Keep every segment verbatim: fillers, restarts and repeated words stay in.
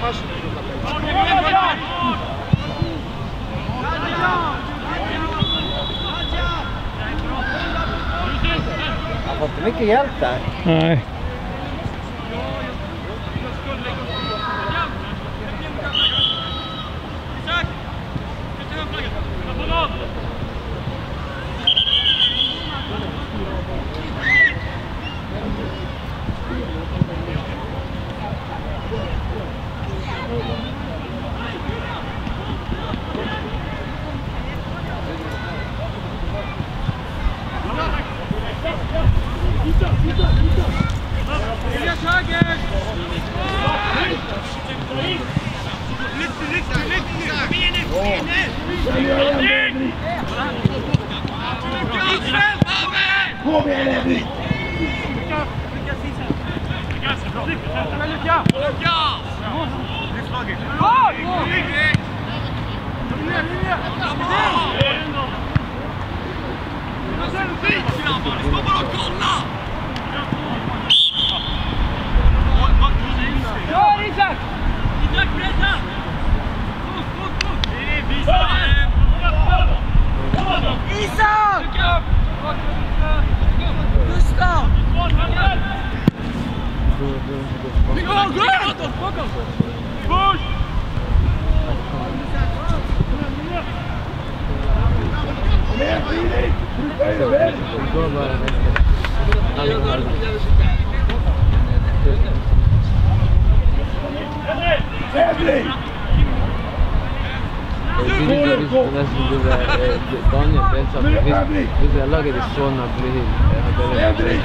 Han får inte mycket hjälp där. Nej. Daniel pensa che questo è allora che suona per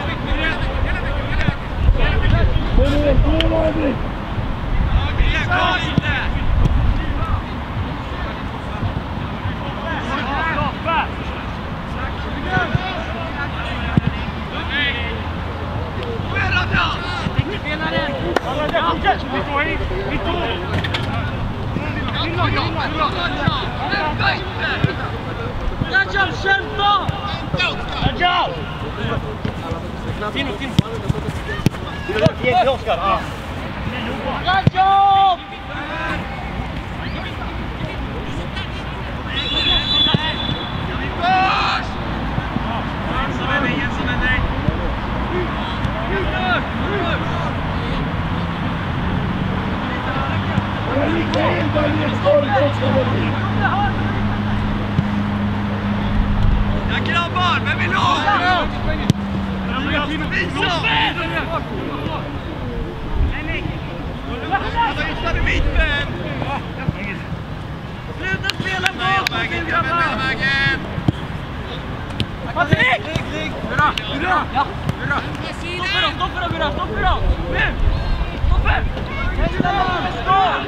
Tino, Tino. Ge till Oskar. Ja. Bra jobb! Jensson med dig, Jensson med dig. Ja grabbar, vem vill ha? Visa! Vad är mittben? Sluta spela bak! Mellanvägen! Patrik! Bra! Bra! Ja! Bra! Stopp för dem! Stopp för dem! Bra! Stopp för dem! Nu! Stopp för! Stopp!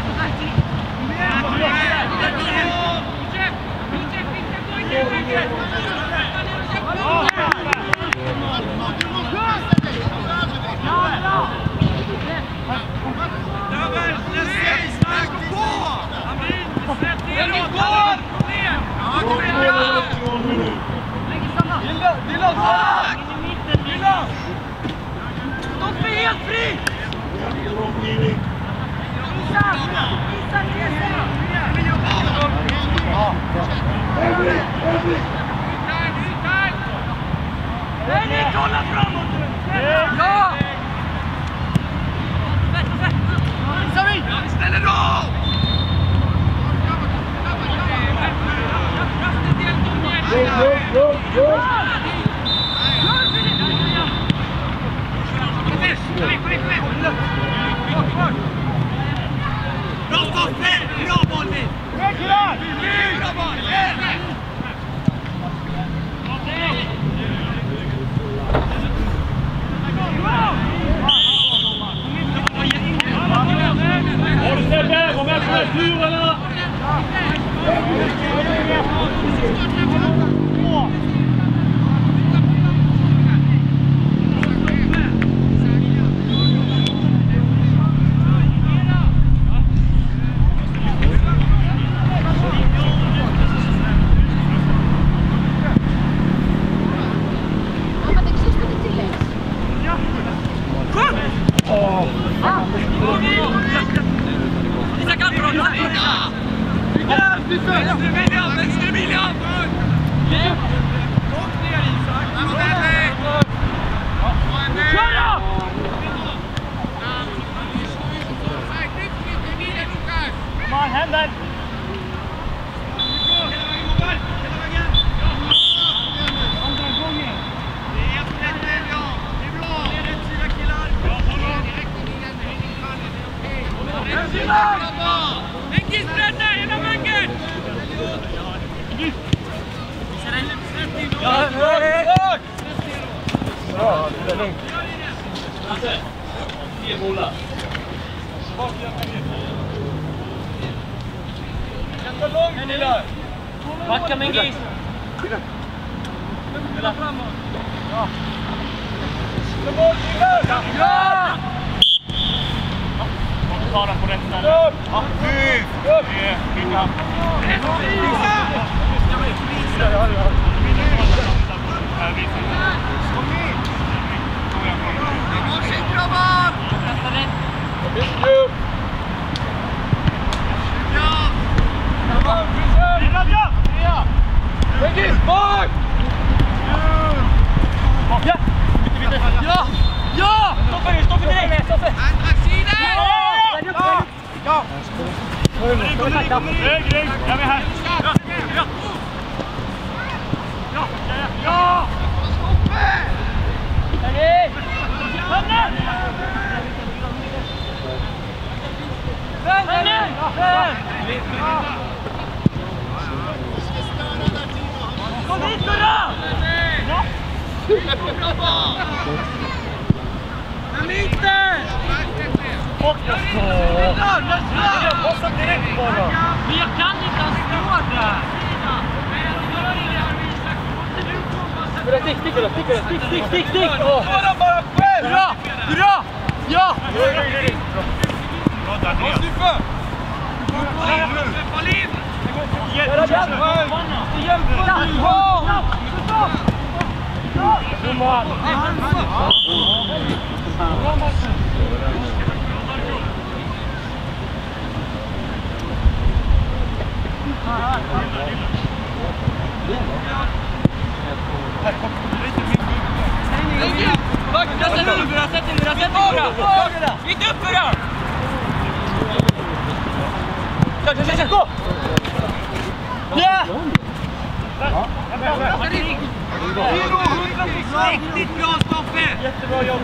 Thank you. Backa med en gris! Spela framåt! Ja! Ja! Ta den på rätt ställe. Ja! Upp! Upp! Ja! Ja! Stoppa nu, stoppa direkt! Andra sidan! Ja! Ja! Kommer ni, kommer ni! Hög, hög! Jag är här! Ja! Ja! Ja! Ja! Stoppa! Hörni! Hörni! Hörni! Hörni! Kom hit, Gurra! Ja! Men inte! Och jag måste direkt bara. Men jag kan inte ens stå där. Stick, stick, stick, stick, stick, stick, stick. Bara, bara själv! Bra, bra! Ja! Bra, Daniel. Fall in! Sätt in Gurra, sätt in Gurra, sätt in Gurra! Inte upp Gurra! Kör, kör, kör, gå! Ja! Riktigt bra Stoffe! Jättebra jobb!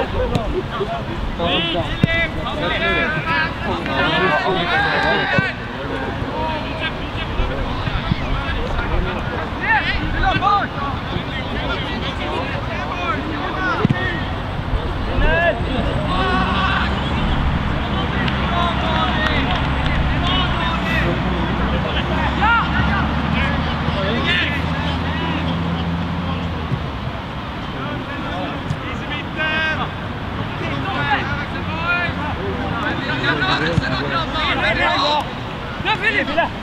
Ja, Filip!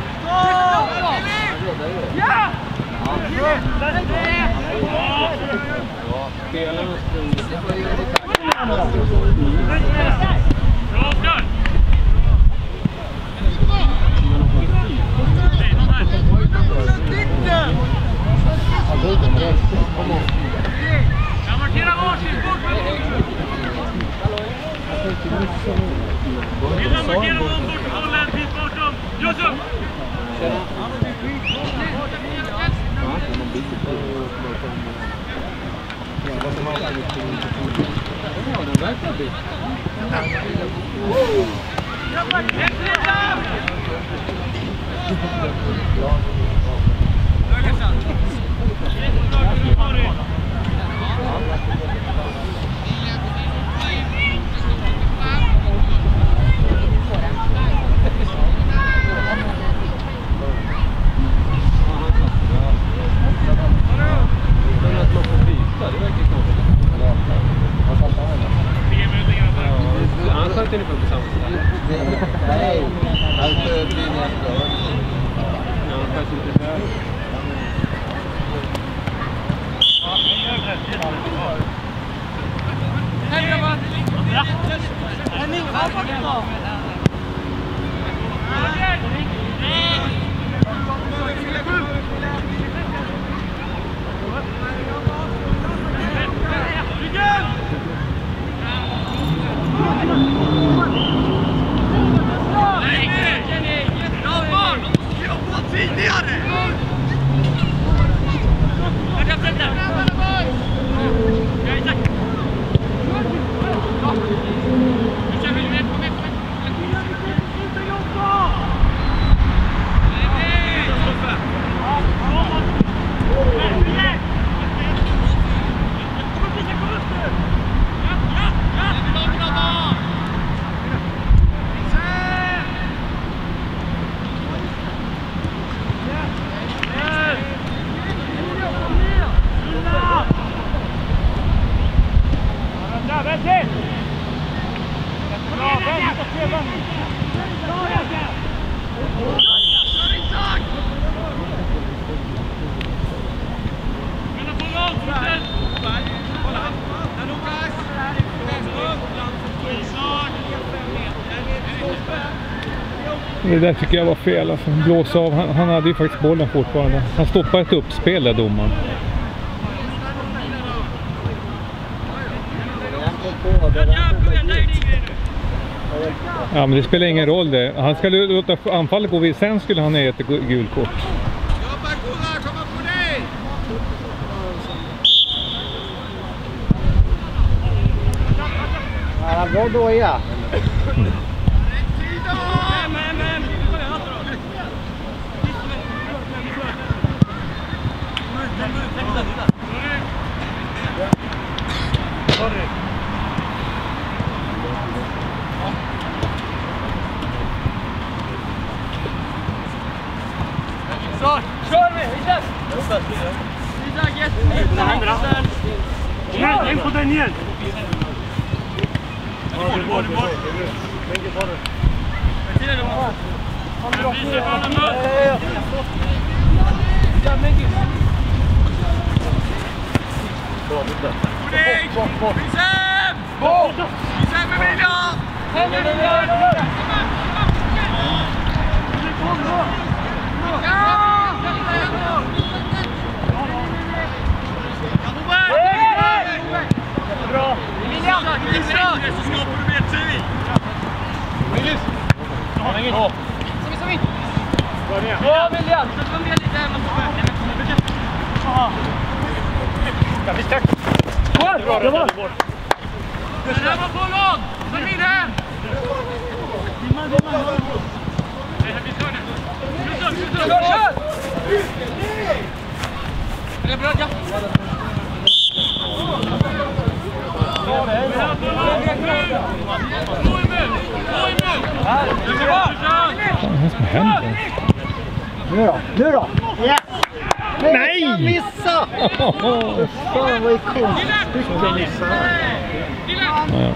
Ja! Jag markerar varsin bort! Vill du markera någon bort hållen, finns bortom? Josef! Nej, alltså blir det ändå. Ja, kanske inte här. Det där tycker jag var fel. Alltså. Blåsa av. Han, han hade ju faktiskt bollen fortfarande. Han stoppade ett uppspel där, domaren. Ja, men det spelar ingen roll det. Han ska låta anfallet gå vid. Sen skulle han ha ett gult kort. Ja, bra då, ja. Så, kör vi! Isak! Isak, jättebra! Nej, in på den igen! Boll, boll, boll! Bra! William! William! Så skapar du mer tid! Willis! Ja, så vi Ja, William! Så får vi lite hemma på vägen. Ja, vi stack! Bra, det var bort! Det där var på lång! Så min hem! Dimman, dimman! Nej, vi kör det! Kör, kör, kör! Kör! Är det bra, ja? Vad som händer? Nu då, nu då! Ja! Nej! Jag missa! Fan, vad är konstigt att missa. Ja.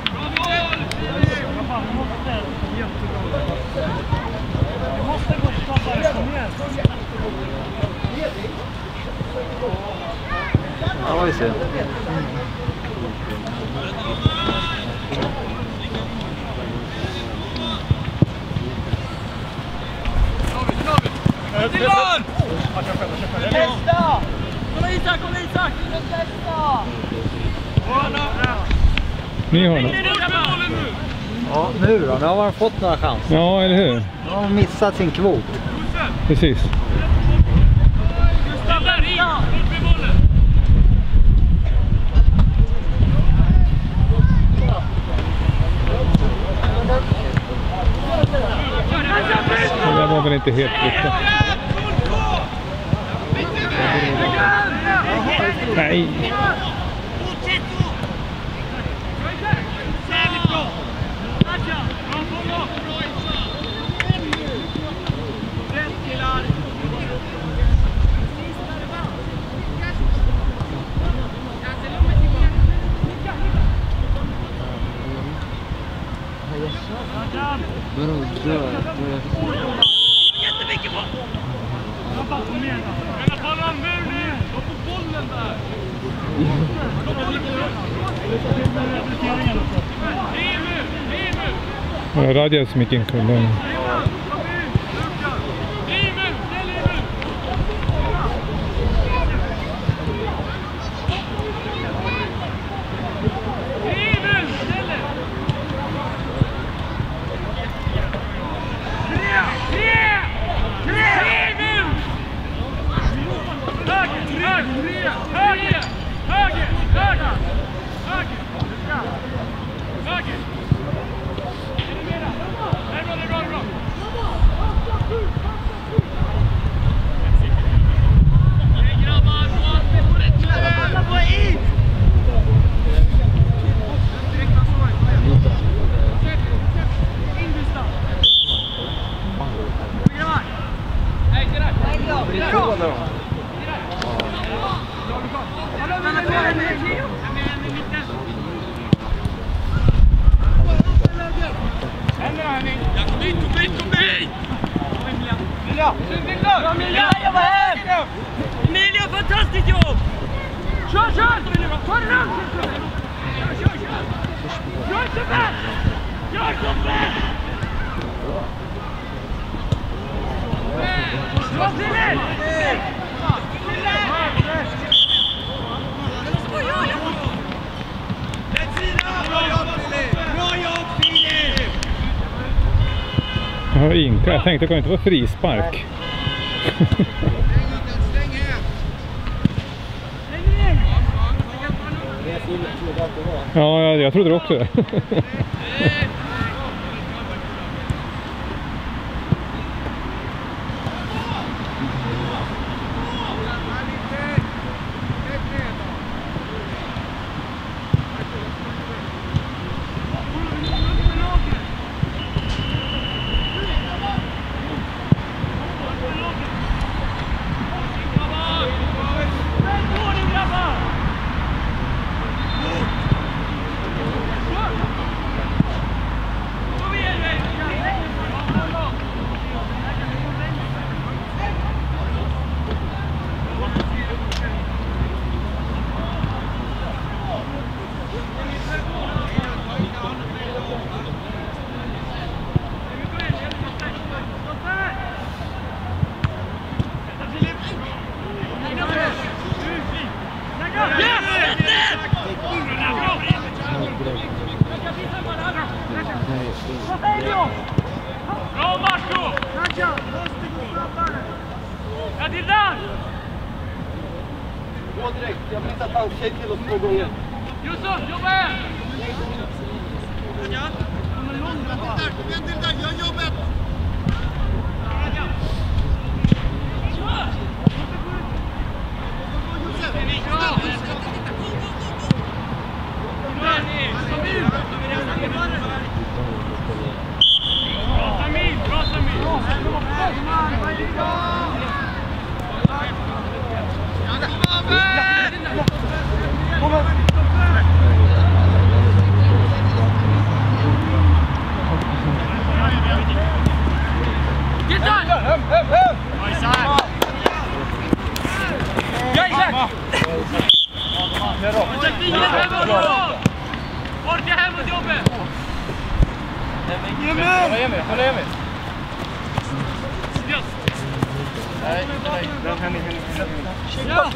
Ja, vi ser. Dylan! Testa! Kolla Isak, kolla Isak! Testa! Ni har något. Ja, nu då? Nu har man fått några chanser. Ja, eller hur? Nu har man missat sin kvot. Precis. Det där var väl inte helt lyckat. Nej. Bro, dör. Jättemycket boll! Men att hålla mur nu! Och på bollen där! Emu! Emu! Ja, Radja som gick in kunden. Emu! Ställ Emu! Emu! Ställ dig! Tre! Tre! Tre! Höger! Höger! Höger! Höger! Höger! Höger! Höger! Är det mera? Det är bra, det är bra, det är bra! Nej grabbar, på rätt ställe! Alla på is! Ingustav! Grabbar! Nej, se där! Nej, grabbar! Emilia, fantastiskt jobb! Kör, kör! Kör runt! Kör, kör, kör! Gör så bäst! Gör så bäst! Slå till er! Ja, Inka. Jag tänkte att det inte var frispark. Ja, jag, jag trodde det också. Bra Marco! Ja, till där! Gå direkt, jag vill inte att han tjej till oss två gånger. Josef, jobba här! Kom igen till där, gör jobbet! Bra Samir, bra Samir! Orka hem mot jobbet! Hålla Emil, hålla Emil! Yes! Nej, nej, den här är henni. Ja!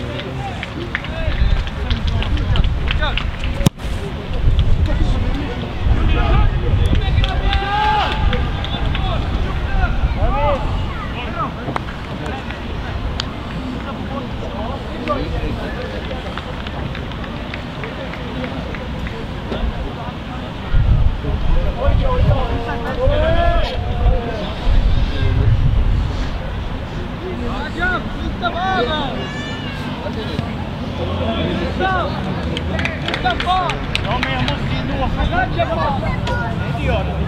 Ja, men jag måste ju låsa. Det gör det.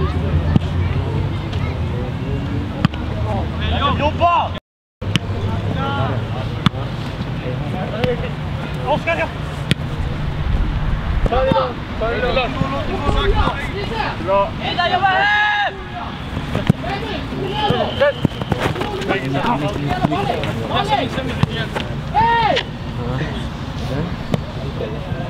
Jobba! Oskar, ja! Bra. Ida, jobba hem! Den.